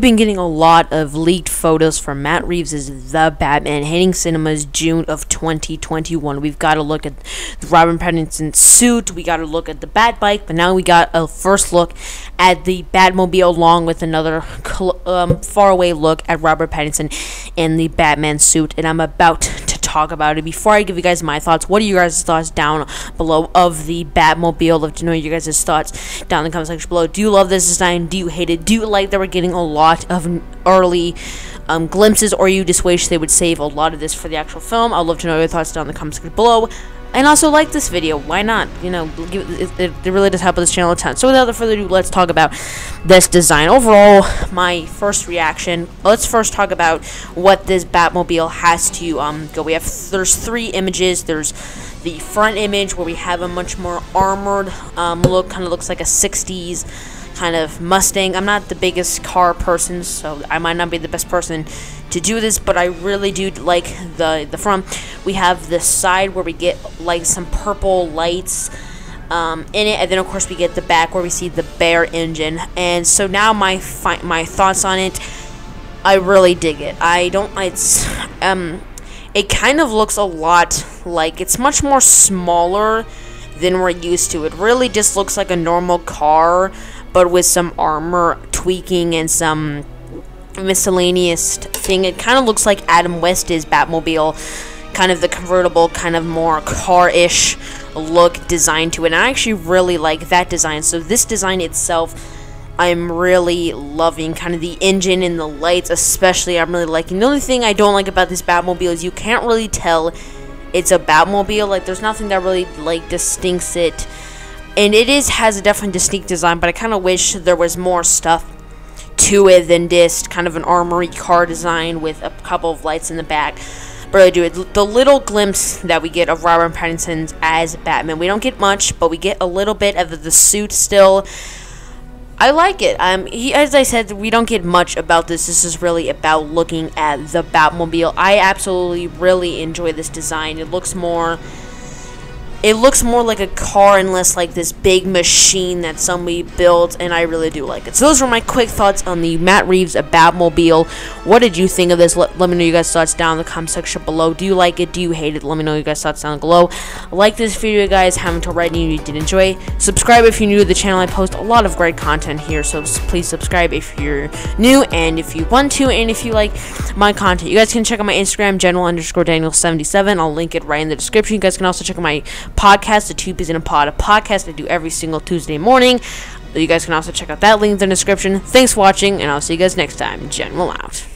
I've been getting a lot of leaked photos from Matt Reeves' The Batman hitting cinemas June of 2021. We've got to look at the Robert Pattinson suit, we got to look at the Batbike, but now we got a first look at the Batmobile along with another faraway look at Robert Pattinson in the Batman suit, and I'm about to talk about it. Before I give you guys my thoughts, what are you guys' thoughts down below of the Batmobile? I'd love to know your guys' thoughts down in the comment section below. Do you love this design? Do you hate it? Do you like that we're getting a lot of early glimpses, or you just wish they would save a lot of this for the actual film? I'd love to know your thoughts down in the comment section below. And also like this video. Why not? You know, it really does help this channel a ton. So without further ado, let's talk about this design. Overall, my first reaction. Let's first talk about what this Batmobile has to go. There's three images. There's the front image where we have a much more armored look. Kind of looks like a 60s kind of Mustang. I'm not the biggest car person, so I might not be the best person to do this, but I really do like the front. We have the side where we get like some purple lights in it, and then of course we get the back where we see the bare engine. And so now my thoughts on it, I really dig it. It kind of looks a lot like, it's much more smaller than we're used to. It really just looks like a normal car, but with some armor tweaking and some miscellaneous thing. It kind of looks like Adam West's Batmobile, kind of the convertible, kind of more car-ish look design to it, and I actually really like that design. So this design itself, I'm really loving. Kind of the engine and the lights especially, I'm really liking. The only thing I don't like about this Batmobile is you can't really tell it's a Batmobile. Like, there's nothing that really like distincts it, and it has a definitely distinct design, but I kind of wish there was more stuff to it than just kind of an armory car design with a couple of lights in the back. But I do it. The little glimpse that we get of Robert Pattinson as Batman, we don't get much, but we get a little bit of the suit still. I like it. As I said, we don't get much about this. This is really about looking at the Batmobile. I absolutely really enjoy this design. It looks more like a car and less like this big machine that somebody built, and I really do like it. So those were my quick thoughts on the Matt Reeves Batmobile. What did you think of this? Let me know your guys' thoughts down in the comment section below. Do you like it? Do you hate it? Let me know your guys' thoughts down below. Like this video, guys. Haven't already, and you did enjoy. Subscribe if you're new to the channel. I post a lot of great content here, so please subscribe if you're new and if you want to, and if you like my content. You guys can check out my Instagram, general_Daniel77. I'll link it right in the description. You guys can also check out my podcast, the 2 Peas in a Pod, a podcast I do every single Tuesday morning. You guys can also check out that link in the description. Thanks for watching, and I'll see you guys next time. General out.